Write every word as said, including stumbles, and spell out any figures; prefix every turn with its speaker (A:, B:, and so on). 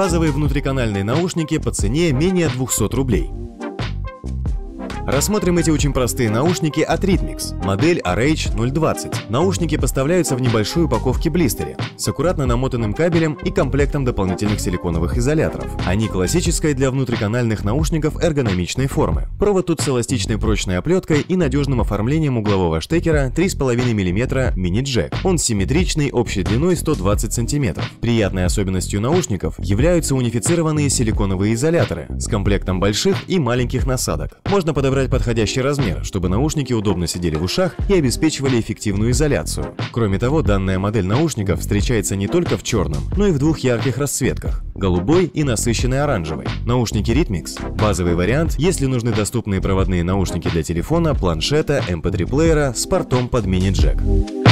A: Базовые внутриканальные наушники по цене менее двухсот рублей. Рассмотрим эти очень простые наушники от Ritmix, модель ар эйч ноль двадцать. Наушники поставляются в небольшой упаковке блистере, с аккуратно намотанным кабелем и комплектом дополнительных силиконовых изоляторов. Они классической для внутриканальных наушников эргономичной формы. Провод тут с эластичной прочной оплеткой и надежным оформлением углового штекера три и пять миллиметра мини-джек. Он симметричный, общей длиной сто двадцать сантиметров. Приятной особенностью наушников являются унифицированные силиконовые изоляторы с комплектом больших и маленьких насадок. Можно подобрать подходящий размер, чтобы наушники удобно сидели в ушах и обеспечивали эффективную изоляцию. Кроме того, данная модель наушников встречается не только в черном, но и в двух ярких расцветках – голубой и насыщенный оранжевый. Наушники Ritmix – базовый вариант, если нужны доступные проводные наушники для телефона, планшета, эм пэ три плеера с портом под мини-джек.